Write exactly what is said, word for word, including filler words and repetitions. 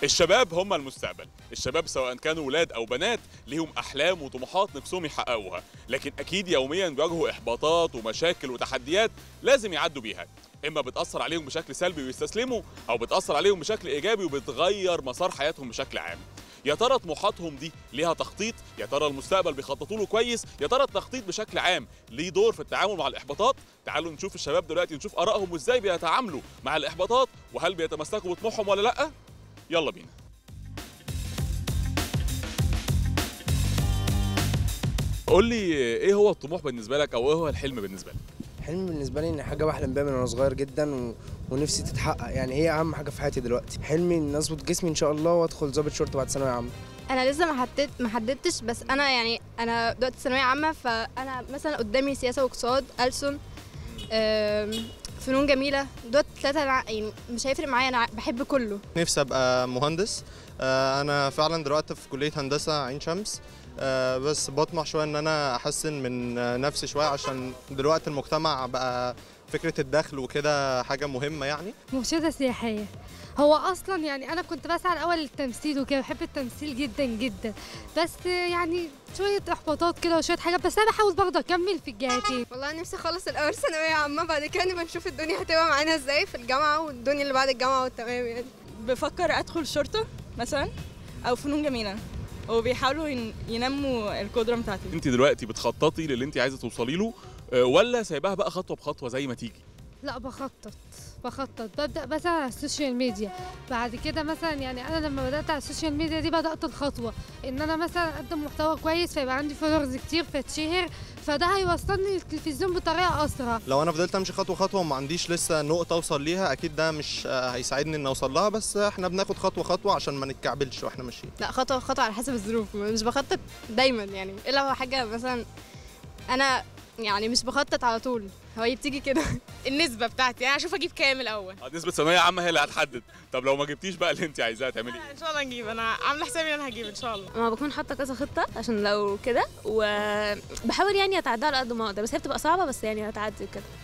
الشباب هم المستقبل، الشباب سواء كانوا ولاد أو بنات ليهم أحلام وطموحات نفسهم يحققوها، لكن أكيد يوميا بيواجهوا إحباطات ومشاكل وتحديات لازم يعدوا بيها، إما بتأثر عليهم بشكل سلبي ويستسلموا، أو بتأثر عليهم بشكل إيجابي وبتغير مسار حياتهم بشكل عام. يا ترى طموحاتهم دي ليها تخطيط؟ يا ترى المستقبل بيخططوا له كويس؟ يا ترى التخطيط بشكل عام ليه دور في التعامل مع الإحباطات؟ تعالوا نشوف الشباب دلوقتي، نشوف آرائهم وإزاي بيتعاملوا مع الإحباطات، وهل بيتمسكوا بطموحهم ولا لأ؟ يلا بينا. قول لي ايه هو الطموح بالنسبه لك، او ايه هو الحلم بالنسبه لك؟ حلم بالنسبه لي ان حاجه بحلم بيها من وانا صغير جدا و... ونفسي تتحقق، يعني هي اهم حاجه في حياتي دلوقتي. حلمي ان اظبط جسمي ان شاء الله وادخل ضابط شرطه بعد ثانويه عامه. انا لسه ما حددت ما حددتش، بس انا يعني انا دلوقتي ثانويه عامه، فانا مثلا قدامي سياسه واقتصاد، ألسن، فنون جميله. دول ثلاثه يعني مش هيفرق معايا، انا بحب كله. نفسي ابقى مهندس. انا فعلا دلوقتي في كليه هندسه عين شمس، بس بطمح شويه ان انا احسن من نفسي شويه، عشان دلوقتي المجتمع بقى فكره الدخل وكده حاجه مهمه. يعني مرشده سياحيه. هو اصلا يعني انا كنت بسعى الاول للتمثيل وكده، بحب التمثيل جدا جدا، بس يعني شويه احباطات كده وشويه حاجات، بس انا بحاول برضه اكمل في الجهتين. والله نفسي اخلص الاول ثانويه عامه، بعد كده نبقى نشوف الدنيا هتبقى معانا ازاي في الجامعه والدنيا اللي بعد الجامعه والتمام. يعني بفكر ادخل شرطه مثلا او فنون جميله، وبيحاولوا ينموا القدره بتاعتي. انت دلوقتي بتخططي للي انت عايزه توصلي له، ولا سايباها بقى خطوه بخطوه زي ما تيجي؟ لا، بخطط بخطط ببدا مثلا على السوشيال ميديا، بعد كده مثلا يعني انا لما بدات على السوشيال ميديا دي بدات الخطوه ان انا مثلا اقدم محتوى كويس فيبقى عندي فولورز كتير فاتشهر، فده هيوصلني للتلفزيون بطريقه اسرع. لو انا فضلت امشي خطوه خطوه وما عنديش لسه نقطه اوصل ليها، اكيد ده مش هيساعدني ان اوصل لها، بس احنا بناخد خطوه خطوه عشان ما نتكعبلش واحنا ماشيين. لا، خطوه خطوه على حسب الظروف، مش بخطط دايما يعني، الا هو حاجه مثلا انا يعني مش بخطط على طول، هو هي بتيجي كده. النسبه بتاعتي يعني اشوف اجيب كام الاول. نسبه ثانويه عامه هي اللي هتحدد. طب لو ما جبتيش بقى اللي انت عايزاه تعملي ايه؟ ان شاء الله نجيب، انا عامله حسابي انا هجيب ان شاء الله. انا بكون حاطه كذا خطه عشان لو كده، وبحاول يعني اتعدى على قد ما اقدر، بس هي بتبقى صعبه، بس يعني هتعدي كده.